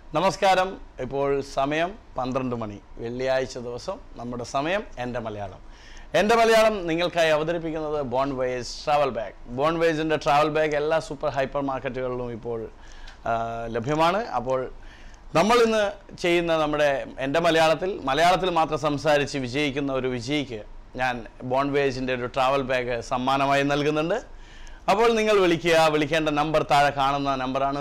നമസ്കാരം. ഇപ്പോൾ സമയം 12 മണി, വെള്ളിയാഴ്ച ദിവസം. നമ്മുടെ സമയം എൻ്റെ മലയാളം. എൻ്റെ മലയാളം നിങ്ങൾക്കായി അവതരിപ്പിക്കുന്നത് ബോൺവേസ് ട്രാവൽ ബാഗ്. ബോൺവേസിൻ്റെ ട്രാവൽ ബാഗ് എല്ലാ സൂപ്പർ ഹൈപ്പർ മാർക്കറ്റുകളിലും ഇപ്പോൾ ലഭ്യമാണ്. അപ്പോൾ നമ്മൾ ഇന്ന് ചെയ്യുന്ന നമ്മുടെ എൻ്റെ മലയാളത്തിൽ മാത്രം സംസാരിച്ച് വിജയിക്കുന്ന ഒരു വിജയിക്ക് ഞാൻ ബോൺവേസിൻ്റെ ഒരു ട്രാവൽ ബാഗ് സമ്മാനമായി നൽകുന്നുണ്ട്. അപ്പോൾ നിങ്ങൾ വിളിക്കേണ്ട നമ്പർ താഴെ കാണുന്ന നമ്പറാണ്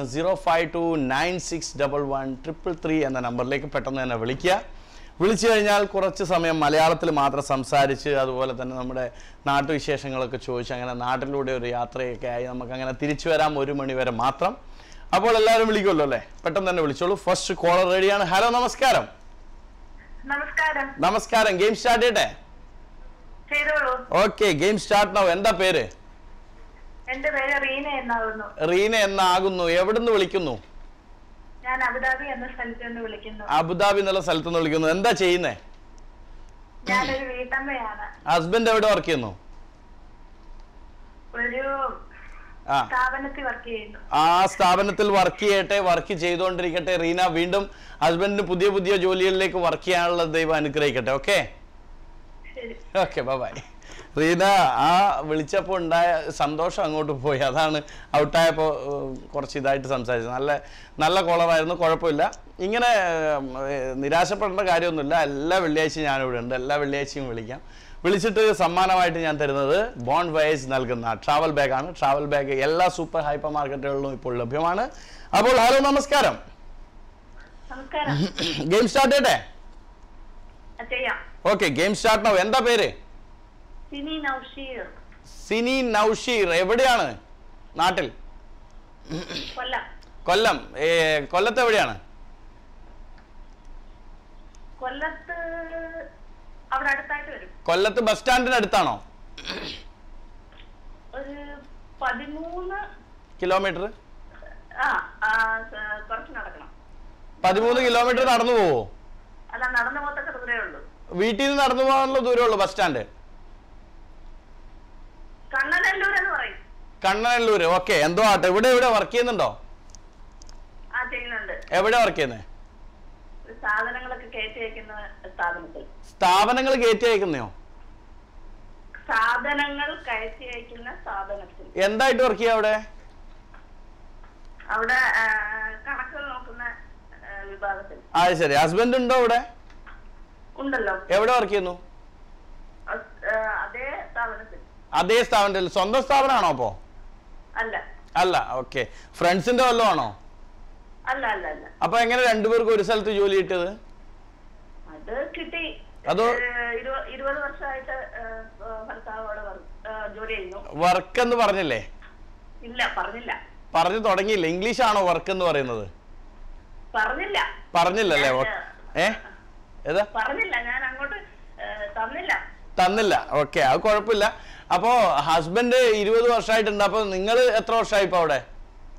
052961133 എന്ന നമ്പറിലേക്ക് പെട്ടെന്ന് തന്നെ വിളിച്ചു കഴിഞ്ഞാൽ കുറച്ച് സമയം മലയാളത്തിൽ മാത്രം സംസാരിച്ച് അതുപോലെ തന്നെ നമ്മുടെ നാട്ടുവിശേഷങ്ങളൊക്കെ ചോദിച്ച് അങ്ങനെ നാട്ടിലൂടെ ഒരു യാത്രയൊക്കെ ആയി നമുക്കങ്ങനെ തിരിച്ചു വരാം 1 മണി വരെ മാത്രം. അപ്പോൾ എല്ലാവരും വിളിക്കുമല്ലോ അല്ലേ? പെട്ടെന്ന് തന്നെ വിളിച്ചോളൂ. ഫസ്റ്റ് കോളർ റെഡിയാണ്. ഹലോ, നമസ്കാരം. നമസ്കാരം. ഗെയിം സ്റ്റാർട്ട് ചെയ്യട്ടെ? Okay, game start now. എന്താ പേര്? എന്റെ പേര് റീന എന്നാകുന്നു. റീന എന്നാകുന്നു. എവിടുന്ന് വിളിക്കുന്നു? ഞാൻ അബുദാബി എന്ന സ്ഥലത്ത് നിന്ന് വിളിക്കുന്നു. അബുദാബി എന്നുള്ള സ്ഥലത്ത് നിന്ന് വിളിക്കുന്നു. എന്താ ചെയ്യുന്നേ? ഞാനൊരു വീട്ടമ്മയാണ്. ഹസ്ബൻഡ് എവിടെ വർക്ക് ചെയ്യുന്നു? ഒരു സ്ഥാപനത്തിൽ വർക്ക് ചെയ്യുന്നു. ആ സ്ഥാപനത്തിൽ വർക്ക് ചെയ്തുകൊണ്ടിരിക്കട്ടെ. റീന വീണ്ടും ഹസ്ബൻഡിന് പുതിയ ജോലികളിലേക്ക് വർക്ക് ചെയ്യാനുള്ള ദൈവം അനുഗ്രഹിക്കട്ടെ. Okay okay, by. റീന ആ വിളിച്ചപ്പോൾ ഉണ്ടായ സന്തോഷം അങ്ങോട്ട് പോയി. അതാണ് ഔട്ടായപ്പോൾ കുറച്ച് ഇതായിട്ട് സംസാരിച്ചത്. നല്ല കോളറായിരുന്നു, കുഴപ്പമില്ല. ഇങ്ങനെ നിരാശപ്പെടേണ്ട കാര്യമൊന്നുമില്ല. എല്ലാ വെള്ളിയാഴ്ചയും ഞാനിവിടെ ഉണ്ട്. എല്ലാ വെള്ളിയാഴ്ചയും വിളിച്ചിട്ട് സമ്മാനമായിട്ട് ഞാൻ തരുന്നത് ബോൺവേസ് നൽകുന്ന ട്രാവൽ ബാഗാണ്. ട്രാവൽ ബാഗ് എല്ലാ സൂപ്പർ ഹൈപ്പർ മാർക്കറ്റുകളിലും ഇപ്പോൾ ലഭ്യമാണ്. അപ്പോൾ ഹലോ, നമസ്കാരം. ഗെയിം സ്റ്റാർട്ട് ചെയ്യട്ടെ? Okay, game start now. എന്താ പേര്? സിനി നൗഷീർ. എവിടെയാണ് നാട്ടിൽ? കൊല്ലം. കൊല്ലത്ത് എവിടെയാണ്? കൊല്ലത്ത് ബസ് സ്റ്റാൻഡിന് അടുത്താണോ? 13 കിലോമീറ്റർ. 13 കിലോമീറ്റർ നടന്നു പോവോ? വീട്ടിൽ നിന്ന് നടന്നു പോകാനുള്ള ദൂരമുള്ളൂ ബസ് സ്റ്റാൻഡ്? കണ്ണനല്ലൂര്. ഓക്കെ, എന്തോ ആട്ടെ. ഇവിടെ വർക്ക് ചെയ്യുന്നുണ്ടോ? എവിടെ വർക്ക് ചെയ്യുന്നേ? സ്ഥാപനങ്ങൾ കയറ്റി അയക്കുന്നോ? എന്തായിട്ട് വർക്ക് ചെയ്യാ അവിടെ? അത് ശരി. ഹസ്ബൻഡ് ഉണ്ടോ അവിടെ? എവിടെ വർക്ക് ചെയ്യുന്നു? അതേ സ്ഥാപനത്തിൽ. സ്വന്തം സ്ഥാപനമാണോ അപ്പോ? അല്ല. ഓക്കെ, ഫ്രണ്ട്സിന്റെ വല്ലതും ആണോ? അപ്പൊ എങ്ങനെ രണ്ടുപേർക്ക് ഒരു സ്ഥലത്ത് ജോലി കിട്ടിയത്? അതോ വർക്ക് എന്ന് പറഞ്ഞില്ലേ? പറഞ്ഞു തുടങ്ങിയില്ല. ഇംഗ്ലീഷ് ആണോ വർക്ക് എന്ന് പറയുന്നത്? പറഞ്ഞില്ലല്ലേ? ഏതാ തന്നില്ല. ഓക്കെ, അത് കുഴപ്പമില്ല. അപ്പോ ഹസ്ബൻഡ് 20 വർഷമായിട്ടുണ്ട്. അപ്പൊ നിങ്ങൾ എത്ര വർഷമായി ഇപ്പൊ അവിടെ?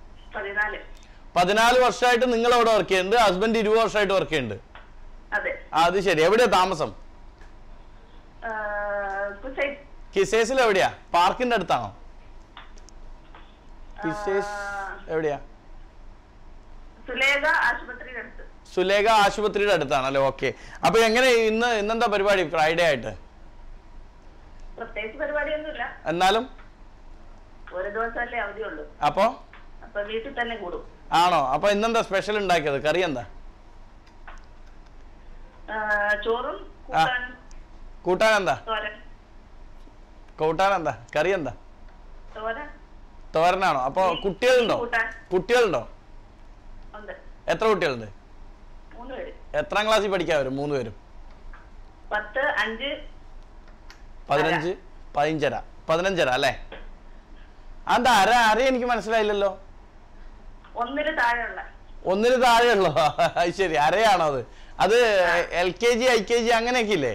14 വർഷമായിട്ട് നിങ്ങൾ അവിടെ വർക്ക് ചെയ്യുന്നുണ്ട്. ഹസ്ബൻഡ് 20 വർഷമായിട്ട് വർക്ക് ചെയ്യുന്നുണ്ട്. അത് ശരി. എവിടെയാ താമസം? കിസേസിൽ. എവിടെയാ? പാർക്കിന്റെ അടുത്താണോ? കിസേസ് എവിടെയാ? സുലേഖ ആശുപത്രിയുടെ അടുത്താണല്ലേ? ഓക്കെ. അപ്പൊ എങ്ങനെ ഇന്നെന്താ പരിപാടി? ഫ്രൈഡേ ആയിട്ട് എന്നാലും അപ്പൊ വീട്ടിൽ തന്നെ കൂടും. ആണോ? അപ്പൊ ഇന്നെന്താ സ്പെഷ്യൽ ഉണ്ടാക്കിയത്? കറി എന്താ? ചോറും കൂട്ടാൻ എന്താ? കറി എന്താ? തോരനാണോ? അപ്പൊ കുട്ടികളുണ്ടോ? എത്ര കുട്ടികളുണ്ട്? 3 പേര്. എത്രാം ക്ലാസ്സിൽ പഠിക്കാവരും 3 പേരും? 10, 5, 15, 15 അല്ലേ? അതെന്താ അര എനിക്ക് മനസ്സിലായില്ലല്ലോ. 1 താഴെയുള്ള. 1 താഴെയുള്ളോ? അത് ശരി, അരയാണോ അത്? അത് LKG IKG അങ്ങനെയൊക്കെ ഇല്ലേ?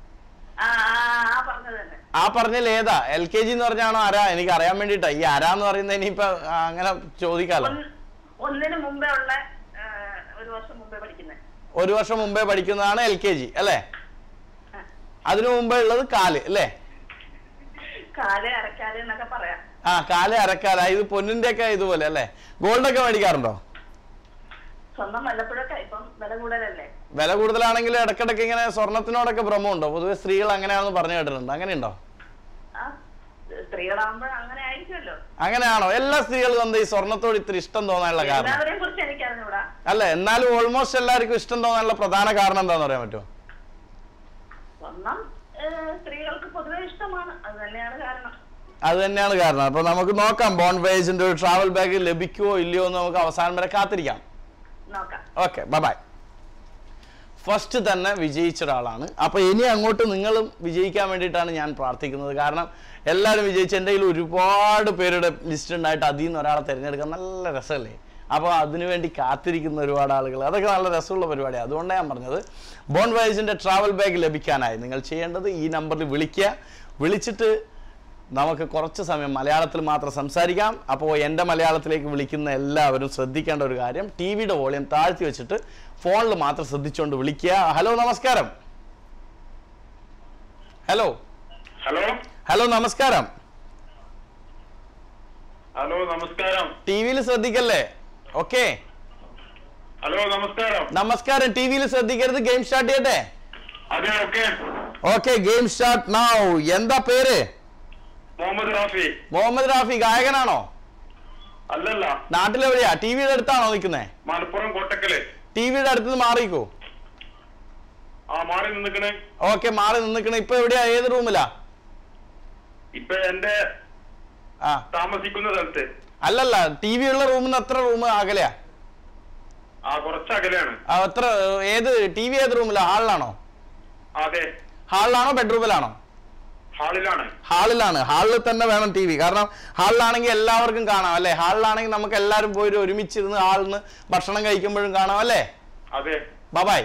ആ പറഞ്ഞതിൽ ഏതാ? LKG എന്ന് പറഞ്ഞാണോ അര? എനിക്ക് അറിയാൻ വേണ്ടിട്ടാ. ഈ അര എന്ന് പറയുന്നത് ഇനിയിപ്പൊ അങ്ങനെ ചോദിക്കാലോ. 1 മുമ്പേ ഉള്ള 1 വർഷം മുമ്പേ പഠിക്കുന്നതാണ് LKG അല്ലേ? അതിനു മുമ്പേ ഉള്ളത് കാല് അല്ലേ? കാല് അരക്കാല് എന്നൊക്കെ പറയാം. കാല് അരക്കാല. ഇത് പൊന്നിന്റെ ഒക്കെ ഇതുപോലെ അല്ലേ? ഗോൾഡ് ഒക്കെ മേടിക്കാറുണ്ടോ? സ്വന്തം വല്ലപ്പോഴൊക്കെ ഇപ്പം വില കൂടുതലല്ലേ. വില കൂടുതലാണെങ്കിൽ ഇടക്കിടക്ക് ഇങ്ങനെ സ്വർണത്തിനോടൊക്കെ ഭ്രമമുണ്ടോ? പൊതുവെ സ്ത്രീകൾ അങ്ങനെയാണെന്ന് പറഞ്ഞു കേട്ടിട്ടുണ്ട്. അങ്ങനെയുണ്ടോ? സ്ത്രീകളാകുമ്പോൾ അങ്ങനെ ആയിരിക്കുമല്ലോ. അങ്ങനെയാണോ? എല്ലാ സ്ത്രീകൾക്കും എന്താ ഈ സ്വർണത്തോട് ഇത്ര ഇഷ്ടം തോന്നാനുള്ള കാരണം? എല്ലാവരെയും കുറിച്ച് എനിക്ക് അറിഞ്ഞൂടാ. അല്ല, എന്നാലും ഓൾമോസ്റ്റ് എല്ലാവർക്കും ഇഷ്ടം തോന്നാനുള്ള പ്രധാന കാരണം എന്താന്ന് പറയാൻ പറ്റുമോ? സ്വർണം സ്ത്രീകൾക്ക് പൊതുവെ ഇഷ്ടമാണ്. അത് തന്നെയാണ് കാരണം. അത് തന്നെയാണ് കാരണം. അപ്പൊ നമുക്ക് നോക്കാം ബോൺ വോയേജിന്റെ ഒരു ട്രാവൽ ബാഗ് ലഭിക്കുമോ ഇല്ലയോ എന്ന് നമുക്ക് അവസാനം വരെ കാത്തിരിക്കാം. Okay, by. ഫസ്റ്റ് തന്നെ വിജയിച്ച ഒരാളാണ്. അപ്പൊ ഇനി അങ്ങോട്ട് നിങ്ങളും വിജയിക്കാൻ വേണ്ടിയിട്ടാണ് ഞാൻ പ്രാർത്ഥിക്കുന്നത്. കാരണം എല്ലാവരും വിജയിച്ച് എൻ്റെ കയ്യിൽ ഒരുപാട് പേരുടെ ലിസ്റ്റ് ഉണ്ടായിട്ട് അതിൽ നിന്ന് ഒരാളെ തിരഞ്ഞെടുക്കാൻ നല്ല രസമല്ലേ? അപ്പോൾ അതിനുവേണ്ടി കാത്തിരിക്കുന്ന ഒരുപാട് ആളുകൾ, അതൊക്കെ നല്ല രസമുള്ള പരിപാടിയാണ്. അതുകൊണ്ടാണ് ഞാൻ പറഞ്ഞത് ബോൺ വോയേജിന്റെ ട്രാവൽ ബാഗ് ലഭിക്കാനായി നിങ്ങൾ ചെയ്യേണ്ടത് ഈ നമ്പറിൽ വിളിക്കുക. വിളിച്ചിട്ട് നമുക്ക് കുറച്ച് സമയം മലയാളത്തിൽ മാത്രം സംസാരിക്കാം. അപ്പോൾ എൻ്റെ മലയാളത്തിലേക്ക് വിളിക്കുന്ന എല്ലാവരും ശ്രദ്ധിക്കേണ്ട ഒരു കാര്യം, ടി വിയുടെ വോളിയം താഴ്ത്തി വെച്ചിട്ട് ഫോണിൽ മാത്രം ശ്രദ്ധിച്ചുകൊണ്ട് വിളിക്കുക. ഹലോ, നമസ്കാരം. ഹലോ ഹലോ ഹലോ നമസ്കാരം. ഹലോ നമസ്കാരം. ടി വിയിൽ ശ്രദ്ധിക്കല്ലേ? ഓക്കെ. ഹലോ നമസ്കാരം. നമസ്കാരം. ടി വിയിൽ ശ്രദ്ധിക്കരുത്. ഗെയിം സ്റ്റാർട്ട് ചെയ്യട്ടെ? അതെ, okay. Okay, game start now. എന്താ പേര്? മുഹമ്മദ് റാഫി. മുഹമ്മദ് റാഫി ഗായകനാണോ? അല്ലല്ല. നാട്ടിലെവിടെയാ? ടി വിയുടെ അടുത്താണോ നിൽക്കുന്നേ? മലപ്പുറം കോട്ടക്കല്. ടി വിയുടെ അടുത്ത് മാറിക്കോ. മാറി നിന്നിക്കണേ. ഓക്കെ, മാറി നിന്നിക്കണേ. ഇപ്പൊ എവിടെയാ? ഏത് റൂമിലാ? ഇപ്പൊ എന്റെ താമസിക്കുന്ന സ്ഥലത്ത്. അല്ലല്ല, ടി വി ഉള്ള റൂമിൽ നിന്ന് എത്ര റൂം അകലെയാ? കുറച്ച് അകലെയാണ്. എത്ര? ഏത് ടി വി? ഏത് റൂമിലാ? ഹാളിലാണോ? അതെ. ഹാളിലാണോ ബെഡ്റൂമിലാണോ? ഹാളിലാണ്. ഹാളിലാണ്. ഹാളിൽ തന്നെ വേണം ടി വി. കാരണം ഹാളിലാണെങ്കിൽ എല്ലാവർക്കും കാണാം അല്ലേ? ഹാളിലാണെങ്കിൽ നമുക്ക് എല്ലാവരും പോയി ഒരുമിച്ചിരുന്ന് ഹാളിന്ന് ഭക്ഷണം കഴിക്കുമ്പോഴും കാണാം അല്ലേ? അതെ. ബൈ.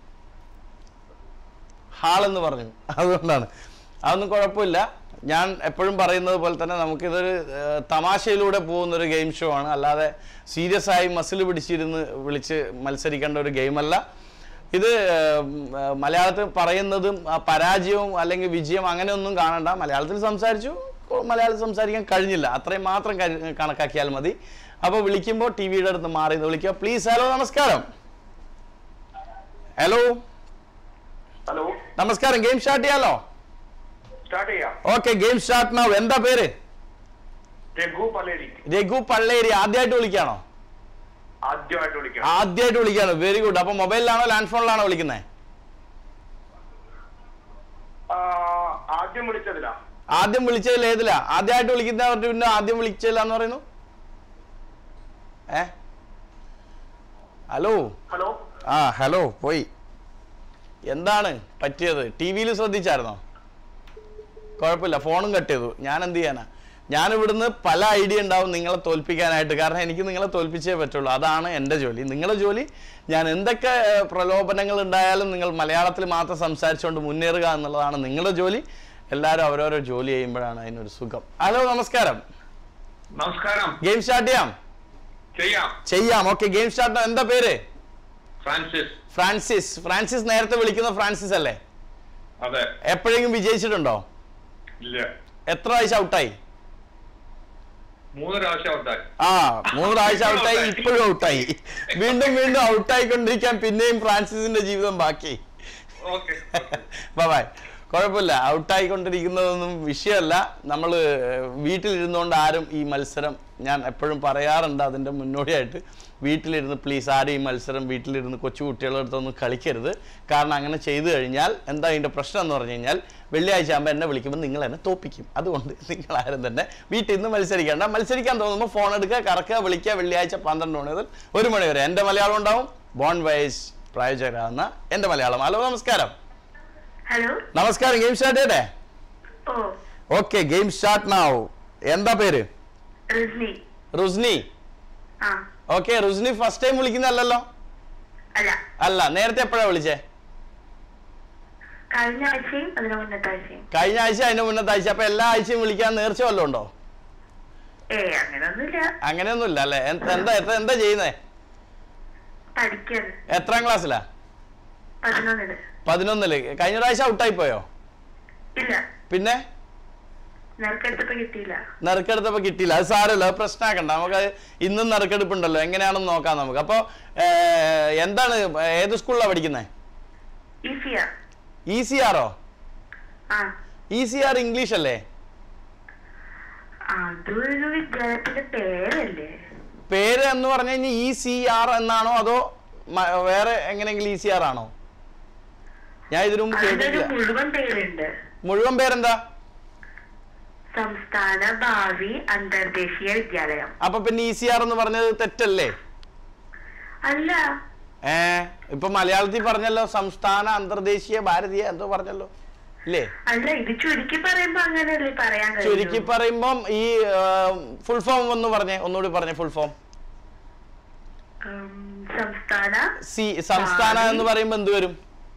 ഹാളെന്ന് പറഞ്ഞു, അതുകൊണ്ടാണ്. അതൊന്നും കുഴപ്പമില്ല. ഞാൻ എപ്പോഴും പറയുന്നത് പോലെ തന്നെ നമുക്കിതൊരു തമാശയിലൂടെ പോകുന്നൊരു ഗെയിം ഷോ ആണ്. അല്ലാതെ സീരിയസ് ആയി മസിൽ പിടിച്ചിരുന്ന് വിളിച്ച് മത്സരിക്കേണ്ട ഒരു ഗെയിമല്ല ഇത്. മലയാളത്തിൽ പറയുന്നതും പരാജയവും അല്ലെങ്കിൽ വിജയം അങ്ങനെയൊന്നും കാണണ്ട. മലയാളത്തിൽ സംസാരിച്ചു, മലയാളത്തിൽ സംസാരിക്കാൻ കഴിഞ്ഞില്ല, അത്രയും മാത്രം കണക്കാക്കിയാൽ മതി. അപ്പോൾ വിളിക്കുമ്പോൾ ടി വിയുടെ അടുത്ത് മാറി വിളിക്കുക പ്ലീസ്. ഹലോ, നമസ്കാരം. ഹലോ ഹലോ നമസ്കാരം. ഗെയിം സ്റ്റാർട്ട് ചെയ്യാലോ? സ്റ്റാർട്ട് ചെയ്യാം. Okay, game start now. എന്താ പേര്? രഘു പള്ളേരി. രഘു പള്ളേരി. ആദ്യമായിട്ട് വിളിക്കാണോ? ആദ്യമായിട്ട് വിളിക്കാണ്. Very good. അപ്പൊ മൊബൈലിലാണോ ലാൻഡ് ഫോണിലാണോ വിളിക്കുന്നത്? ആദ്യം വിളിച്ചതിലാ. ആദ്യം വിളിച്ചതിൽ ഏതിലാ? ആദ്യമായിട്ട് വിളിക്കുന്നവർക്ക് പിന്നെ ആദ്യം വിളിച്ചതിലാന്ന് പറയുന്നു. Hello hello. ഹലോ പോയി. എന്താണ് പറ്റിയത്? ടി വിയിൽ ശ്രദ്ധിച്ചായിരുന്നോ? കുഴപ്പമില്ല, ഫോണും കട്ട് ചെയ്തു. ഞാൻ എന്ത് ചെയ്യാനാ? ഞാനിവിടുന്ന് പല ഐഡിയ ഉണ്ടാവും നിങ്ങളെ തോൽപ്പിക്കാനായിട്ട്. കാരണം എനിക്ക് നിങ്ങളെ തോൽപ്പിച്ചേ പറ്റുള്ളൂ. അതാണ് എൻ്റെ ജോലി. നിങ്ങളുടെ ജോലി, ഞാൻ എന്തൊക്കെ പ്രലോഭനങ്ങൾ ഉണ്ടായാലും നിങ്ങൾ മലയാളത്തിൽ മാത്രം സംസാരിച്ചുകൊണ്ട് മുന്നേറുക എന്നുള്ളതാണ് നിങ്ങളുടെ ജോലി. എല്ലാവരും അവരോരോ ജോലി ചെയ്യുമ്പോഴാണ് അതിനൊരു സുഖം. ഹലോ, നമസ്കാരം. നമസ്കാരം. ഗെയിം സ്റ്റാർട്ട് ചെയ്യാം? Okay, game start. എന്താ പേര്? ഫ്രാൻസിസ്. ഫ്രാൻസിസ് നേരത്തെ വിളിക്കുന്ന ഫ്രാൻസിസ് അല്ലേ? അതെ. എപ്പോഴെങ്കിലും വിജയിച്ചിട്ടുണ്ടോ? ഇല്ല. എത്ര പ്രാവശ്യം ഔട്ടായി? 3 പ്രാവശ്യം ഔട്ടായി. 3 പ്രാവശ്യം ഔട്ടായി. ഇപ്പോഴും ഔട്ടായി. വീണ്ടും വീണ്ടും ഔട്ടായിക്കൊണ്ടിരിക്കാൻ പിന്നെയും ഫ്രാൻസിസിന്റെ ജീവിതം ബാക്കി. ബൈ. കുഴപ്പമില്ല, ഔട്ടായിക്കൊണ്ടിരിക്കുന്നതൊന്നും വിഷയമല്ല. നമ്മൾ വീട്ടിലിരുന്നുകൊണ്ട് ആരും ഈ മത്സരം, ഞാൻ എപ്പോഴും പറയാറുണ്ട് അതിൻ്റെ മുന്നോടിയായിട്ട്, വീട്ടിലിരുന്ന് പ്ലീസ് ആരും ഈ മത്സരം വീട്ടിലിരുന്ന് കൊച്ചു കുട്ടികളുടെ അടുത്തൊന്നും കളിക്കരുത്. കാരണം അങ്ങനെ ചെയ്തു കഴിഞ്ഞാൽ എന്താ അതിൻ്റെ പ്രശ്നം എന്ന് പറഞ്ഞു കഴിഞ്ഞാൽ, വെള്ളിയാഴ്ച ആകുമ്പോൾ എന്നെ വിളിക്കുമ്പോൾ നിങ്ങൾ എന്നെ തോപ്പിക്കും. അതുകൊണ്ട് നിങ്ങൾ ആരും തന്നെ വീട്ടിൽ നിന്ന് മത്സരിക്കേണ്ട. മത്സരിക്കാൻ തോന്നുമ്പോൾ ഫോൺ എടുക്കുക, കറക്കുക, വിളിക്കുക. വെള്ളിയാഴ്ച 12 മണി മുതൽ 1 മണി വരെ എൻ്റെ മലയാളം ഉണ്ടാവും. ബോൺ വോയേജ് പ്രായോജകരാകുന്ന എൻ്റെ മലയാളം. ഹലോ, നമസ്കാരം. ഹലോ നമസ്കാരം. ഗെയിം സ്റ്റാർട്ട് ചെയ്യട്ടെ? Okay, game start now. എന്താ പേര്? Rusni. Okay, Rusni first time വിളിക്കുന്നല്ലോ? അല്ല. നേരത്തെ എപ്പോഴാ വിളിച്ചേ? കഴിഞ്ഞ ആഴ്ചയും അതിന് മുന്നത്തെ ആഴ്ച. അപ്പൊ എല്ലാ ആഴ്ചയും വിളിക്കാൻ നേർച്ച വല്ലതും ഉണ്ടോ? അങ്ങനെയൊന്നുമില്ല അല്ലേ? എന്താ ചെയ്യുന്നേ? എത്രാം ക്ലാസ്സിലാ? 11. 11. കഴിഞ്ഞ പ്രാവശ്യം ഔട്ടായി പോയോ? ഇല്ല. പിന്നെ നറുക്കെടുത്തപ്പോ കിട്ടിയില്ല. അത് സാരമില്ല, അത് പ്രശ്നമാക്കണ്ട. നമുക്ക് ഇന്നും നറുക്കെടുപ്പുണ്ടല്ലോ, എങ്ങനെയാണെന്ന് നോക്കാം നമുക്ക്. അപ്പൊ എന്താണ്, ഏത് സ്കൂളിലാണ് പഠിക്കുന്നത്? ECRോ? ECR ഇംഗ്ലീഷ് അല്ലേ? പേര് എന്ന് പറഞ്ഞു കഴിഞ്ഞാൽ ECR എന്നാണോ അതോ വേറെ എങ്ങനെയെങ്കിലും ECR ആണോ? ഞാൻ ഇതിനു മുമ്പ് കേട്ടിട്ടില്ല. മുഴുവൻ പേരെന്താ? സംസ്ഥാന ഭാവി അന്തർദേശീയ വിദ്യാലയം. അപ്പൊ പിന്നെ ECR എന്ന് പറഞ്ഞത് തെറ്റല്ലേ? അല്ല, ഇപ്പൊ മലയാളത്തിൽ പറഞ്ഞല്ലോ, സംസ്ഥാന അന്തർദേശീയ ഭാരതീയ എന്തോ പറഞ്ഞല്ലോ ഇല്ലേ? അല്ല, ഇത് ചുരുക്കി പറയുമ്പോ അങ്ങനെയല്ലേ പറയാൻ കഴിയും. ചുരുക്കി പറയുമ്പം ഈ ഫുൾ ഫോം ഒന്ന് പറഞ്ഞേ, ഒന്നുകൂടി പറഞ്ഞേ ഫുൾ ഫോം. സംസ്ഥാന എന്ന് പറയുമ്പോ എന്ത് വരും?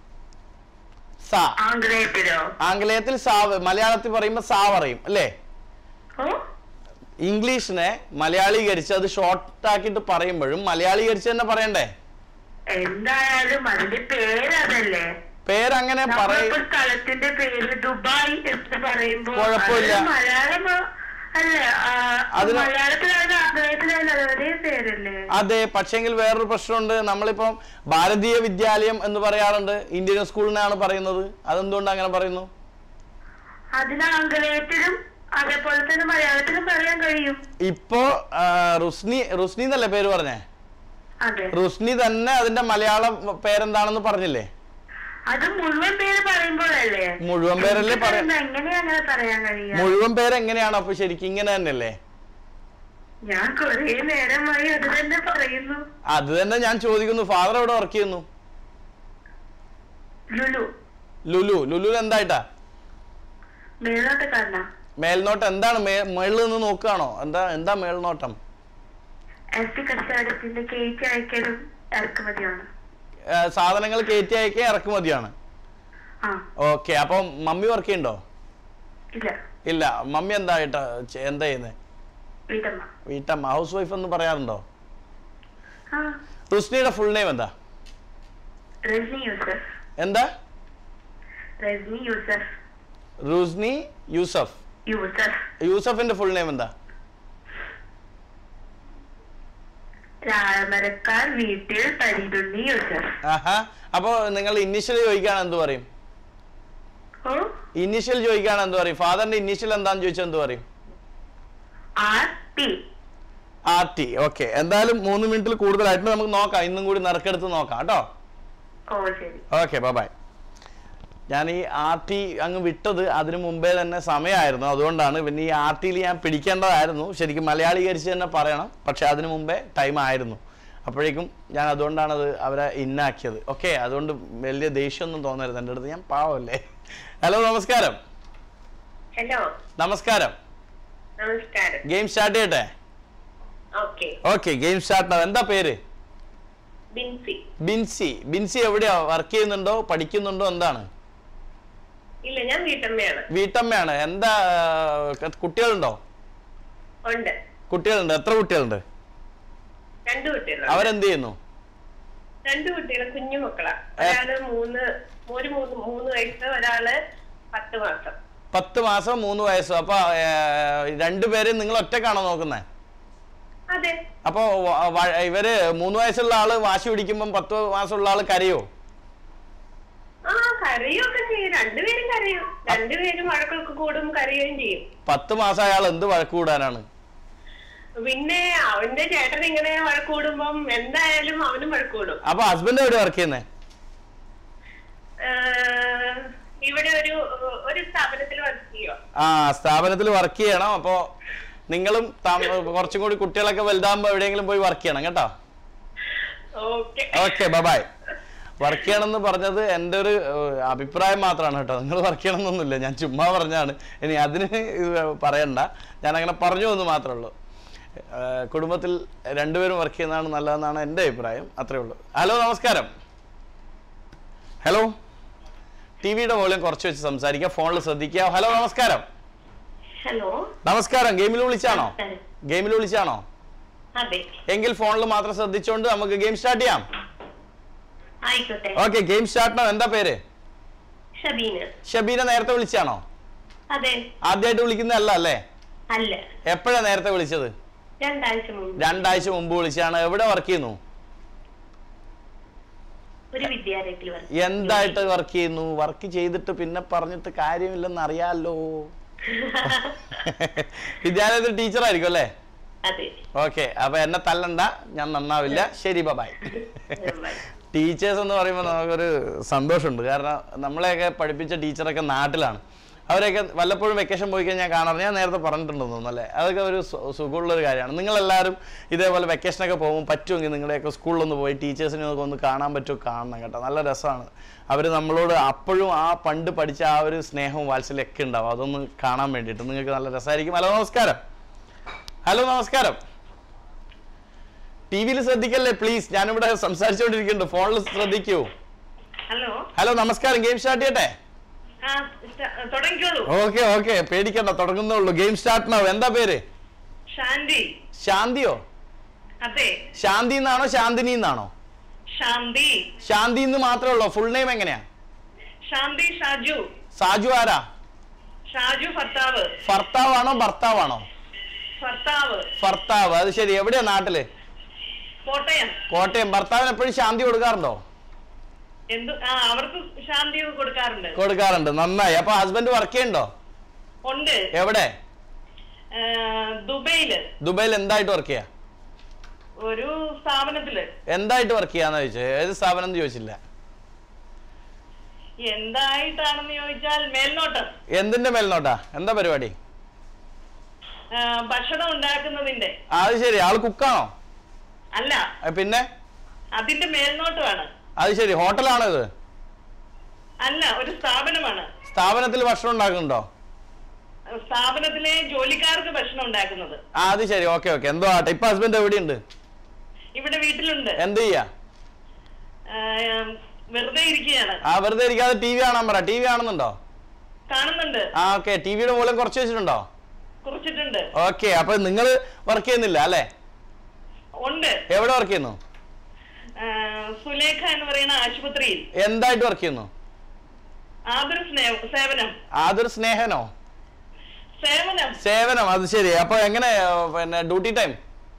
ആംഗലേയത്തിൽ സാവ്, മലയാളത്തിൽ പറയുമ്പോ സാ പറയും അല്ലേ? ഇംഗ്ലീഷിനെ മലയാളീകരിച്ച് അത് ഷോർട്ട് ആക്കിയിട്ട് പറയുമ്പോഴും മലയാളീകരിച്ച് തന്നെ പറയണ്ടേ? എന്തായാലും അതിന്റെ പേരതല്ലേ. പേരങ്ങനെ പറയും. സ്ഥലത്തിന്റെ പേര് ദുബായ് എന്ന് പറയുമ്പോ കുഴപ്പമില്ല. അതെ, പക്ഷെങ്കിൽ വേറൊരു പ്രശ്നമുണ്ട്. നമ്മളിപ്പം ഭാരതീയ വിദ്യാലയം എന്ന് പറയാറുണ്ട്, ഇന്ത്യൻ സ്കൂളിനാണ് പറയുന്നത്. അതെന്തുകൊണ്ട് അങ്ങനെ പറയുന്നു? അതേപോലെ തന്നെ മലയാളത്തിലും പറയാൻ കഴിയും. ഇപ്പോ റുസ്നി എന്നല്ലേ പേര് പറഞ്ഞേ? റുസ്നി തന്നെ അതിന്റെ മലയാളം പേരെന്താണെന്ന് പറഞ്ഞില്ലേ? അത് മുഴുവൻ പേര് പറയുമ്പോഴല്ലേ? മുഴുവൻ പേരല്ലേ പറയാൻ കഴിയും? മുഴുവൻ പേര് എങ്ങനെയാണ് അപ്പൊ ശരിക്കും ഇങ്ങനെ തന്നെയല്ലേ? ഞാൻ കൊറേ നേരമായി അത് തന്നെ പറയുന്നു. അത് തന്നെ ഞാൻ ചോദിക്കുന്നു. ഫാദർ എവിടെ വർക്ക് ചെയ്യുന്നു? ലുലു എന്തായിട്ടാ? മേൽനോട്ടം എന്താണ്? മേളിൽ നിന്ന് നോക്കുകയാണോ? എന്താ മേൽനോട്ടം? സാധനങ്ങൾ കയറ്റി അയക്കുക ഇറക്കുമതിയാണ്. ഓക്കെ. അപ്പൊ മമ്മി വർക്ക് ചെയ്യണ്ടോ? ഇല്ല. മമ്മി എന്താ ചെയ്യുന്നത്? വീട്ടമ്മ, ഹൗസ് വൈഫ് എന്ന് പറയാറുണ്ടോ? റുസ്നിയുടെ ഫുൾ നെയിം എന്താ? എന്താ? റുസ്നി യൂസഫ്. യൂസഫിന്റെ ഫുൾ നെയിം എന്താ? വീട്ടിൽ പരിതുണ്ണി യൂസഫ്. അപ്പൊ നിങ്ങൾ ഇനീഷ്യൽ ചോദിക്കാണ് എന്ത് പറയും? ഇനീഷ്യൽ ചോദിക്കാണ് എന്ത് പറയും? ഫാദറിന്റെ ഇനീഷ്യൽ എന്താന്ന് ചോദിച്ചാൽ എന്ത് പറയും? RT. ഓക്കെ. എന്തായാലും 3 മിനിറ്റിൽ കൂടുതലായിട്ട് നമുക്ക് നോക്കാം. ഇന്നും കൂടി നറുക്കെടുത്ത് നോക്കാം കേട്ടോ. Okay, bye. ഞാൻ ഈ RT അങ്ങ് വിട്ടത് അതിനു മുമ്പേ തന്നെ സമയമായിരുന്നു, അതുകൊണ്ടാണ്. പിന്നെ ഈ RTയിൽ ഞാൻ പിടിക്കേണ്ടതായിരുന്നു, ശരിക്കും മലയാളീകരിച്ച് തന്നെ പറയണം. പക്ഷെ അതിനു മുമ്പേ ടൈം ആയിരുന്നു. അപ്പോഴേക്കും ഞാൻ അതുകൊണ്ടാണത് അവരെ ഇന്നാക്കിയത്. ഓക്കെ, അതുകൊണ്ട് വലിയ ദേഷ്യമൊന്നും തോന്നരുത് എൻ്റെ അടുത്ത്, ഞാൻ പാവമല്ലേ. ഹലോ, നമസ്കാരം. നമസ്കാരം. ഗെയിം സ്റ്റാർട്ട് ചെയ്യട്ടെ? Okay, game start. എന്താ പേര്? ബിൻസി. എവിടെയാ വർക്ക് ചെയ്യുന്നുണ്ടോ, പഠിക്കുന്നുണ്ടോ, എന്താണ്? വീട്ടമ്മയാണ്. എന്താ കുട്ടികളുണ്ടോ? കുട്ടികളുണ്ട്. എത്ര കുട്ടികളുണ്ട്? 2 കുട്ടികൾ. അവരെന്ത് ചെയ്യുന്നു? 2 കുട്ടികൾ കുഞ്ഞു മക്കളാ. ഒരാള് 3 വയസ്സ്, ഒരാള് 10 മാസം. 10 മാസം 3 വയസ്സ്. അപ്പൊ രണ്ടുപേരെയും നിങ്ങൾ ഒറ്റക്കാണോ നോക്കുന്നത്? അതെ. അപ്പൊ ഇവര് 3 വയസ്സുള്ള ആള് വാശി പിടിക്കുമ്പം 10 മാസമുള്ള ആള് കരയോ? കരയൊക്കെ ചെയ്യും. രണ്ടുപേരും കരയും. രണ്ടുപേരും വഴക്കൊക്കെ കൂടും, കരയുകയും ചെയ്യും. 10 മാസം അയാൾ എന്ത് വഴക്ക് കൂടാനാണ്? പിന്നെ അവന്റെ ചേട്ടൻ ഇങ്ങനെ വഴക്കൂടുമ്പം എന്തായാലും അവനും വഴക്കൂടും. അപ്പൊ ഹസ്ബൻഡ് എവിടെ വർക്ക് ചെയ്യുന്നേ? ഇവിടെ ഒരു സ്ഥാപനത്തിൽ വർക്ക് ചെയ്യോ? സ്ഥാപനത്തിൽ വർക്ക് ചെയ്യണം. അപ്പൊ നിങ്ങളും കുറച്ചും കൂടി കുട്ടികളൊക്കെ വലുതാകുമ്പോ എവിടെയെങ്കിലും പോയി വർക്ക് ചെയ്യണം കേട്ടോ. Okay, by. വർക്ക് ചെയ്യണമെന്ന് പറഞ്ഞത് എൻ്റെ ഒരു അഭിപ്രായം മാത്രമാണ് കേട്ടോ. നിങ്ങൾ വർക്ക് ചെയ്യണമെന്നൊന്നുമില്ല, ഞാൻ ചുമ്മാ പറഞ്ഞാണ്. ഇനി അതിന് പറയണ്ട, ഞാൻ അങ്ങനെ പറഞ്ഞു എന്ന് മാത്രമേ ഉള്ളൂ. കുടുംബത്തിൽ രണ്ടുപേരും വർക്ക് ചെയ്യുന്നതാണ് നല്ലതെന്നാണ് എൻ്റെ അഭിപ്രായം, അത്രേ ഉള്ളൂ. ഹലോ, നമസ്കാരം. ഹലോ, ടിവിയുടെ വോളിയം കുറച്ച് വെച്ച് സംസാരിക്കാം, ഫോണിൽ ശ്രദ്ധിക്കുക. ഹലോ, നമസ്കാരം. നമസ്കാരം. ഗെയിമിൽ വിളിച്ചാണോ? എങ്കിൽ ഫോണിൽ മാത്രം ശ്രദ്ധിച്ചുകൊണ്ട് നമുക്ക് ഗെയിം സ്റ്റാർട്ട് ചെയ്യാം. Okay, game start. എന്താ പേര്? ഷബീന. നേരത്തെ വിളിച്ചാണോ? അതെ. ആദ്യമായിട്ട് വിളിക്കുന്നതല്ല അല്ലേ? അല്ല. എപ്പോഴാ നേരത്തെ വിളിച്ചത്? 2 ആഴ്ച മുമ്പ്. 2 ആഴ്ച മുമ്പ് വിളിച്ചാണ്. എവിടെ വർക്ക് ചെയ്യുന്നു? ഒരു വിദ്യാലയത്തിൽ. എന്തായിട്ട് വർക്ക് ചെയ്യുന്നു? വർക്ക് ചെയ്തിട്ട് പിന്നെ പറഞ്ഞിട്ട് കാര്യമില്ലെന്ന് അറിയാലോ. വിദ്യാലയത്തിൽ ടീച്ചർ ആയിരിക്കും അല്ലേ? ഓക്കെ, അപ്പൊ എന്നെ തല്ലണ്ട, ഞാൻ നന്നാവില്ല. ശരി, ബൈ. ടീച്ചേഴ്സ് എന്ന് പറയുമ്പോൾ നമുക്കൊരു സന്തോഷമുണ്ട്. കാരണം നമ്മളെയൊക്കെ പഠിപ്പിച്ച ടീച്ചറൊക്കെ നാട്ടിലാണ്. അവരെയൊക്കെ വല്ലപ്പോഴും വെക്കേഷൻ പോയി കഴിഞ്ഞാൽ കാണാറ്. ഞാൻ നേരത്തെ പറഞ്ഞിട്ടുണ്ടെന്ന് തോന്നുന്നു അല്ലേ? അതൊക്കെ ഒരു സുഖമുള്ളൊരു കാര്യമാണ്. നിങ്ങളെല്ലാവരും ഇതേപോലെ വെക്കേഷനൊക്കെ പോകുമ്പോൾ പറ്റുമെങ്കിൽ നിങ്ങളുടെയൊക്കെ സ്കൂളിലൊന്ന് പോയി ടീച്ചേഴ്സിനെ ഒന്ന് കാണാൻ പറ്റുമോ? കാണണം കേട്ടോ, നല്ല രസമാണ്. അവർ നമ്മളോട് അപ്പോഴും ആ പണ്ട് പഠിച്ച ആ ഒരു സ്നേഹവും വാത്സല്യമൊക്കെ ഉണ്ടാവും. അതൊന്ന് കാണാൻ വേണ്ടിയിട്ട് നിങ്ങൾക്ക് നല്ല രസമായിരിക്കും. ഹലോ നമസ്കാരം. ഹലോ നമസ്കാരം. ടി വിയിൽ ശ്രദ്ധിക്കല്ലേ പ്ലീസ്, ഞാനിവിടെ സംസാരിച്ചുകൊണ്ടിരിക്കുന്നുണ്ട്, ഫോണിൽ ശ്രദ്ധിക്കൂ. ഹലോ നമസ്കാരം. ഗെയിം സ്റ്റാർട്ട് ചെയ്യട്ടെ? ഓക്കെ ഓക്കെ, പേടിക്കണ്ട, തുടങ്ങുന്നുള്ളൂ. Game start now. എന്താ പേര്? ശാന്തിയോ? ശാന്തി എന്നാണോ ശാന്തിനി എന്നാണോ? ശാന്തി എന്ന് മാത്രമേ ഉള്ളൂ. ഫുൾ നെയിം എങ്ങനെയാ? സാജു ആരാ? ഭർത്താവാണോ ഭർത്താവാണോ? ഭർത്താവ്. അത് ശരി. എവിടെയാ നാട്ടില്? കോട്ടയം. ഭർത്താവിന് എപ്പോഴും ശാന്തി കൊടുക്കാറുണ്ടോ? കൊടുക്കാറുണ്ട്. നന്നായി. അപ്പൊ ഹസ്ബൻഡ് വർക്ക് ചെയ്യണ്ടോ? എവിടെ? ദുബൈയിൽ. എന്തായിട്ട് വർക്ക് ചെയ്യാ? ഒരു സ്ഥാപനത്തില്. എന്തായിട്ട് വർക്ക് ചെയ്യാന്ന് ചോദിച്ചത്? ഏത് സ്ഥാപനം എന്ന് ചോദിച്ചില്ല. എന്തായിട്ടാണെന്ന് ചോദിച്ചാൽ മേൽനോട്ടം. എന്തിന്റെ മേൽനോട്ടാ? എന്താ പരിപാടി? ഭക്ഷണം ഉണ്ടാക്കുന്നതിന്റെ. അത് ശരി. ആള് കുക്കാണോ? അല്ല. പിന്നെ അതിന്റെ മേൽനോട്ടമാണ്. അത് ശരി. ഹോട്ടലാണോ ഇത്? അല്ല, ഒരു സ്ഥാപനമാണ്. സ്ഥാപനത്തിൽ ഭക്ഷണം ഉണ്ടാക്കുന്നുണ്ടോ? സ്ഥാപനത്തിലെ ജോലിക്കാർക്ക് ഭക്ഷണം ഉണ്ടാക്കുന്നത്. അത് ശരി. ഓക്കെ ഓക്കെ, എന്തോ ആട്ടെ. ഇപ്പൊ ഹസ്ബൻഡ് എവിടെയുണ്ട്? ഇവിടെ വീട്ടിലുണ്ട്. എന്ത് ചെയ്യാ? വെറുതെ ഇരിക്കുകയാണ്. വെറുതെ ഇരിക്കാതെ ടി വി കാണാൻ പറ. ടി വി കാണുന്നുണ്ടോ? കാണുന്നുണ്ട്. ഓക്കെ. ടിവിയുടെ മൂലം കുറച്ച് വെച്ചിട്ടുണ്ടോ? കുറച്ചിട്ടുണ്ട്. ഓക്കെ. അപ്പൊ നിങ്ങൾ വർക്ക് ചെയ്യുന്നില്ല അല്ലേ? ഉണ്ട്. എവിടെ വർക്ക് ചെയ്യുന്നു? സുലേഖ എന്ന് പറയുന്ന ആശുപത്രിയിൽ. എന്തായിട്ട് വർക്ക് ചെയ്യുന്നു? ആതൊരു സ്നേഹനോ? സേവനം. അത് ശരി. അപ്പൊ എങ്ങനെ പിന്നെ ഡ്യൂട്ടി ടൈം?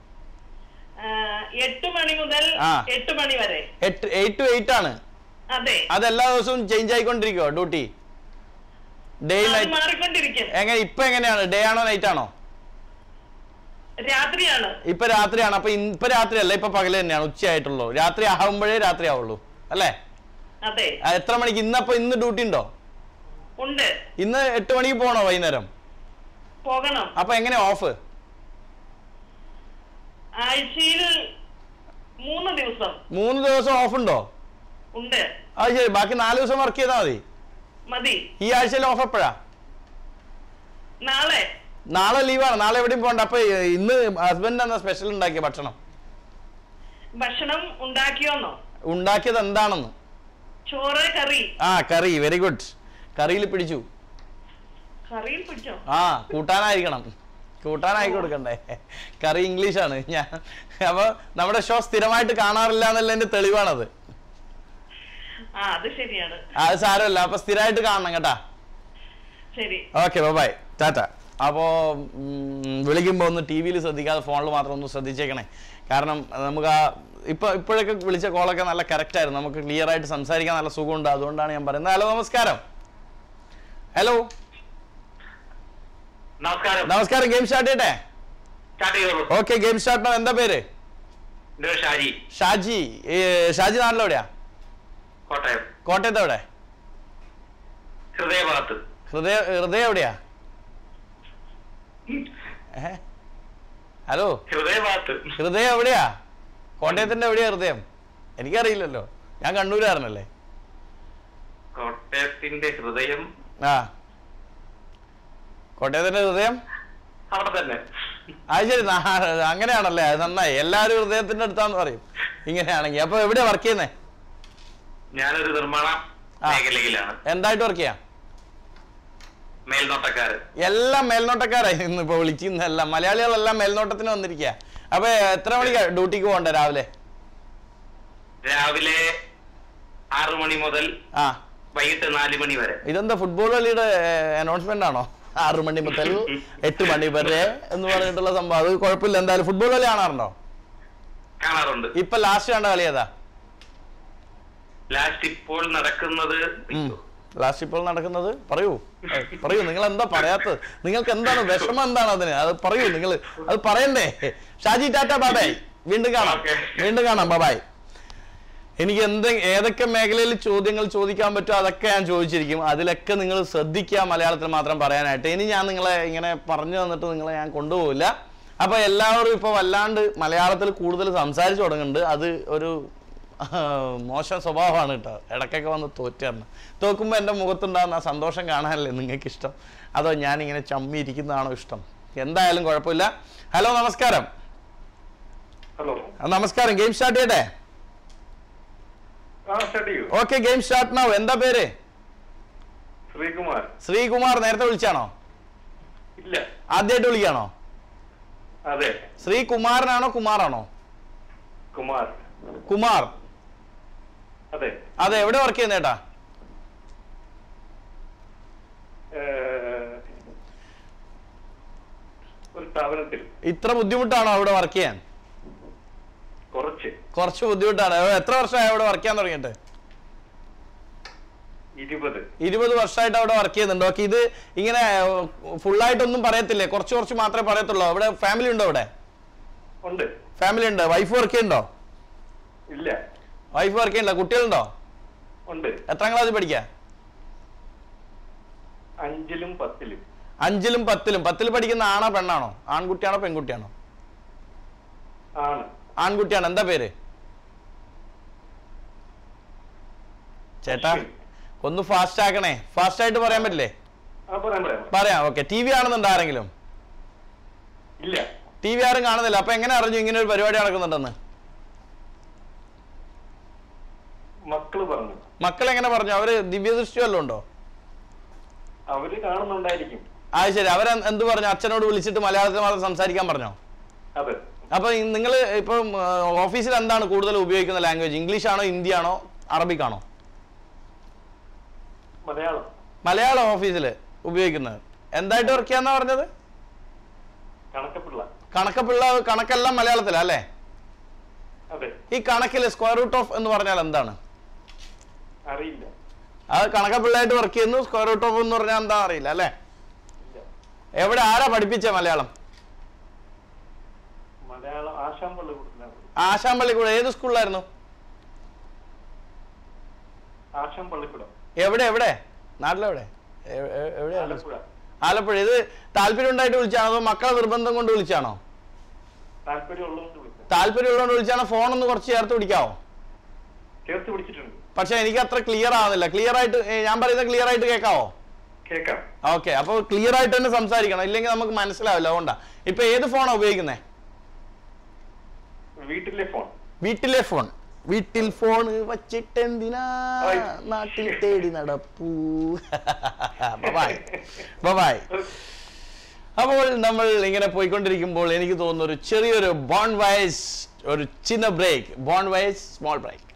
8 മണി മുതൽ 8 മണി വരെ. 8 to 8 ആണ്. അതെ. അത് എല്ലാ ദിവസവും ചേഞ്ച് ആയിക്കൊണ്ടിരിക്കോ ഡ്യൂട്ടി? ഡേ നൈറ്റ് എങ്ങനെ? ഇപ്പൊ എങ്ങനെയാണ്? ഡേ ആണോ നൈറ്റ് ആണോ? രാത്രിയാണ്. ഇപ്പൊ രാത്രിയാണ്. അപ്പൊ ഇപ്പൊ രാത്രിയല്ല, ഇപ്പൊ പകല് തന്നെയാണ്. ഉച്ചയായിട്ടുള്ളൂ. രാത്രി ആകുമ്പോഴേ രാത്രി ആവുള്ളൂ അല്ലേ? അതെ. എത്ര മണിക്ക്? ഇന്ന് ഡ്യൂട്ടി ഉണ്ടോ? ഉണ്ട്. ഇന്ന് 8 മണിക്ക് പോണോ വൈകുന്നേരം? പോകണം. അപ്പൊ എങ്ങനെ ഓഫ്? ആഴ്ചയിൽ 3 ദിവസം. 3 ദിവസം ഓഫ് ഉണ്ടോ? ഉണ്ട്. അത് ശരി. ബാക്കി 4 ദിവസം വർക്ക് ചെയ്താൽ മതി. ഈ ആഴ്ചയിൽ ഓഫ് എപ്പോഴാ? നാളെ ലീവാണ്. നാളെ എവിടെയും പോകണ്ട. അപ്പൊ ഇന്ന് ഹസ്ബൻഡ് എന്താ സ്പെഷ്യൽ ഉണ്ടാക്കിയ ഭക്ഷണം? ഉണ്ടാക്കിയോന്നോ? ഉണ്ടാക്കിയത് എന്താണെന്ന്? ചോറ്, കറി. കറി. Very good. കറിയിൽ പിടിച്ചു. കൂട്ടാനായിരിക്കണം. കൂട്ടാനായി കൊടുക്കണ്ടേ? കറി ഇംഗ്ലീഷാണ്. അപ്പൊ നമ്മുടെ ഷോ സ്ഥിരമായിട്ട് കാണാറില്ല എന്നുള്ളതിന്റെ തെളിവാണത്. അത് സാരമല്ല. അപ്പൊ സ്ഥിരമായിട്ട് കാണണം കേട്ടാ. Okay, bye, tata. അപ്പോ വിളിക്കുമ്പോ ഒന്ന് ടി വിയിൽ ശ്രദ്ധിക്കാതെ ഫോണിൽ മാത്രം ഒന്ന് ശ്രദ്ധിച്ചേക്കണേ. കാരണം നമുക്ക് ഇപ്പോഴൊക്കെ വിളിച്ച കോളൊക്കെ നല്ല കറക്റ്റ് ആയിരുന്നു. നമുക്ക് ക്ലിയർ ആയിട്ട് സംസാരിക്കാൻ നല്ല സുഖമുണ്ട്. അതുകൊണ്ടാണ് ഞാൻ പറയുന്നത്. ഹലോ നമസ്കാരം. ഹലോ നമസ്കാരം. ഗെയിം സ്റ്റാർട്ട് ചെയ്യട്ടെ? Okay, game start. എന്താ പേര്? ഷാജി. ഷാജി നാട്ടിലെവിടെയാ? കോട്ടയത്ത് എവിടെ? ഹൃദയം എവിടെയാ? ഹലോ, ഹൃദയം എവിടെയാ? കോട്ടയത്തിന്റെ എവിടെയാ ഹൃദയം? എനിക്കറിയില്ലല്ലോ, ഞാൻ കണ്ണൂരായിരുന്നല്ലേ. കോട്ടയത്തിന്റെ ഹൃദയം. കോട്ടയത്തിന്റെ ഹൃദയം അവിടെ തന്നെ. അത് ശരി, അങ്ങനെയാണല്ലേ? അത് നന്നായി. എല്ലാരും ഹൃദയത്തിന്റെ അടുത്താന്ന് പറയും ഇങ്ങനെയാണെങ്കിൽ. അപ്പൊ എവിടെയാ വർക്ക് ചെയ്യുന്നേ? ഞാനൊരു നിർമ്മാണ മേഖലയിലാണ്. എന്തായിട്ട് വർക്ക് ചെയ്യാം? മേൽനോട്ടക്കാര്. എല്ലാം മേൽനോട്ടക്കാരായി ഇന്ന് ഇപ്പൊ വിളിക്കുന്നതെല്ലാം. മലയാളികളെല്ലാം മേൽനോട്ടത്തിന് വന്നിരിക്കുക. അപ്പൊ എത്ര മണിക്കാ ഡ്യൂട്ടിക്ക് പോകണ്ടേ? രാവിലെ 6 മണി മുതൽ വൈകിട്ട് 4 മണി വരെ. ഇതെന്താ ഫുട്ബോൾ കളിയുടെ അനൗൺസ്മെന്റ് ആണോ? 6 മണി മുതൽ 8 മണി വരെ എന്ന് പറഞ്ഞിട്ടുള്ള സംഭവം. അത് കുഴപ്പമില്ല. എന്തായാലും ഫുട്ബോൾ കളി കാണാറുണ്ടോ? കാണാറുണ്ട്. ഇപ്പൊ ലാസ്റ്റ് കണ്ട കളി ഏതാ? ലാസ്റ്റ് ഇപ്പോൾ നടക്കുന്നത് പറയൂ നിങ്ങൾ എന്താ പറയാത്തത്? നിങ്ങൾക്ക് എന്താണ് വിഷമം? എന്താണ് അതിന്? അത് പറയൂ. നിങ്ങൾ അത് പറയണ്ടേ? Shaji tata bye bye. വീണ്ടും കാണാം ബാബായ്. എനിക്ക് ഏതൊക്കെ മേഖലയിൽ ചോദ്യങ്ങൾ ചോദിക്കാൻ പറ്റുമോ അതൊക്കെ ഞാൻ ചോദിച്ചിരിക്കും. അതിലൊക്കെ നിങ്ങൾ ശ്രദ്ധിക്കുക മലയാളത്തിൽ മാത്രം പറയാനായിട്ട്. ഇനി ഞാൻ നിങ്ങളെ ഇങ്ങനെ പറഞ്ഞു തന്നിട്ട് നിങ്ങളെ ഞാൻ കൊണ്ടുപോകില്ല. അപ്പൊ എല്ലാവരും ഇപ്പൊ വല്ലാണ്ട് മലയാളത്തിൽ കൂടുതൽ സംസാരിച്ചു തുടങ്ങുന്നുണ്ട്. അത് ഒരു മോശം സ്വഭാവമാണ് കേട്ടോ. ഇടയ്ക്കൊക്കെ വന്ന് തോക്കുമ്പോൾ എൻ്റെ മുഖത്തുണ്ടാകുന്ന ആ സന്തോഷം കാണാനല്ലേ നിങ്ങൾക്ക് ഇഷ്ടം? അതോ ഞാനിങ്ങനെ ചമ്മിയിരിക്കുന്നതാണോ ഇഷ്ടം? എന്തായാലും കുഴപ്പമില്ല. ഹലോ, നമസ്കാരം. ഹലോ, നമസ്കാരം. ഗെയിം സ്റ്റാർട്ട് ചെയ്യട്ടെ? Okay, game start now. എന്താ പേര്? ശ്രീകുമാർ. നേരത്തെ വിളിച്ചാണോ? ഇല്ല, ആദ്യമായിട്ട് വിളിക്കാണോ? അതെ. ശ്രീകുമാരനാണോ കുമാറാണോ? കുമാർ. അതെ. എവിടെ വർക്ക് ചെയ്യുന്നേട്ടാ? ഇത്ര ബുദ്ധിമുട്ടാണോ അവിടെ വർക്ക് ചെയ്യാൻ? കുറച്ച് ബുദ്ധിമുട്ടാണ്. എത്ര വർഷമായി അവിടെ വർക്ക് ചെയ്യാൻ തുടങ്ങിയിട്ട്? 20 വർഷമായിട്ട് അവിടെ വർക്ക് ചെയ്യുന്നുണ്ട്. ഓക്കെ, ഇത് ഇങ്ങനെ ഫുള്ളായിട്ടൊന്നും പറയത്തില്ലേ? കുറച്ച് മാത്രമേ പറയത്തുള്ളൂ. അവിടെ ഫാമിലി ഉണ്ടോ? അവിടെ ഫാമിലി ഉണ്ട്. വൈഫ് വർക്ക് ചെയ്യുന്നുണ്ടോ? ഇല്ല, വൈഫ് വർക്ക് ചെയ്യുന്നില്ല. കുട്ടികളുണ്ടോ? എത്രാം ക്ലാസ്സിൽ പഠിക്കാം? 5ലും 10ലും. 5ലും 10ലും. 10ൽ പഠിക്കുന്ന ആണോ പെണ്ണാണോ? ആൺകുട്ടിയാണോ പെൺകുട്ടിയാണോ? ആൺകുട്ടിയാണ്. എന്താ പേര്? ചേട്ടാ ഒന്ന് ഫാസ്റ്റ് ആക്കണേ. ഫാസ്റ്റ് ആയിട്ട് പറയാൻ പറ്റില്ലേ? പറയാം. ഓക്കെ. TV കാണുന്നുണ്ടോ ആരെങ്കിലും? ഇല്ല, TV ആരും കാണുന്നില്ല. അപ്പൊ എങ്ങനെ അറിഞ്ഞു ഇങ്ങനെ ഒരു പരിപാടി നടക്കുന്നുണ്ടെന്ന്? മക്കൾ എങ്ങനെ പറഞ്ഞു? അവര് ദിവ്യദൃഷ്ടി വല്ലതും ഉണ്ടോ? അവര് കാണുന്നുണ്ടായിരിക്കും. അത് ശരി. അവരെന്ത് പറഞ്ഞു? അച്ഛനോട് വിളിച്ചിട്ട് മലയാളത്തിൽ മാത്രം സംസാരിക്കാൻ പറഞ്ഞോ? അപ്പൊ നിങ്ങൾ ഇപ്പം ഓഫീസിൽ എന്താണ് കൂടുതൽ ഉപയോഗിക്കുന്ന ലാംഗ്വേജ്? ഇംഗ്ലീഷ് ആണോ, ഹിന്ദി ആണോ, അറബിക് ആണോ? മലയാളം ഓഫീസിൽ ഉപയോഗിക്കുന്നത്. എന്തായിട്ട് വർക്ക് ചെയ്യാന്നാ പറഞ്ഞത്? കണക്കപ്പിള്ള. കണക്കെല്ലാം മലയാളത്തിലാ അല്ലേ? ഈ കണക്കില് സ്ക്വയർ റൂട്ട് ഓഫ് എന്ന് പറഞ്ഞാൽ എന്താണ്? അറിയില്ല. അത് കണക്കപ്പിള്ളായിട്ട് വർക്ക് ചെയ്യുന്നു. സ്ക്വയർ റൂട്ട് ഓഫ് എന്ന് പറഞ്ഞാൽ എന്താ അറിയില്ല അല്ലേ? എവിടെ ആരാ പഠിപ്പിച്ച മലയാളം? ആശാൻ പള്ളിക്കൂടം. ഏത് സ്കൂളിലായിരുന്നു? എവിടെ നാട്ടിലെവിടെ? ആലപ്പുഴ. ഇത് താല്പര്യം ഉണ്ടായിട്ട് വിളിച്ചാണോ അതോ മക്കളെ നിർബന്ധം കൊണ്ട് വിളിച്ചാണോ? താല്പര്യമുള്ളതുകൊണ്ട് വിളിച്ചാണോ? ഫോണൊന്ന് കുറച്ച് ചേർത്ത് പിടിക്കാവോ? പക്ഷെ എനിക്ക് അത്ര ക്ലിയർ ആവുന്നില്ല. ക്ലിയർ ആയിട്ട് ഞാൻ പറയുന്നത് ക്ലിയർ ആയിട്ട് കേൾക്കാവോ? ഓക്കെ. അപ്പൊ ക്ലിയർ ആയിട്ട് തന്നെ സംസാരിക്കണം, ഇല്ലെങ്കിൽ നമുക്ക് മനസ്സിലാവില്ല. അതുകൊണ്ടാ. ഇപ്പൊ ഏത് ഫോണാ ഉപയോഗിക്കുന്നേ? വീട്ടിലെ ഫോൺ. വീട്ടിൽ ഫോൺ വച്ചിട്ടെന്തിനാ നാട്ടിൽ തേടി നടപ്പൂ. ബൈ. അപ്പോൾ നമ്മൾ ഇങ്ങനെ പോയിക്കൊണ്ടിരിക്കുമ്പോൾ എനിക്ക് തോന്നുന്നു ഒരു ചെറിയൊരു ബോൺ വൈസ് ഒരു ചിന്ന break. Bone wise small break.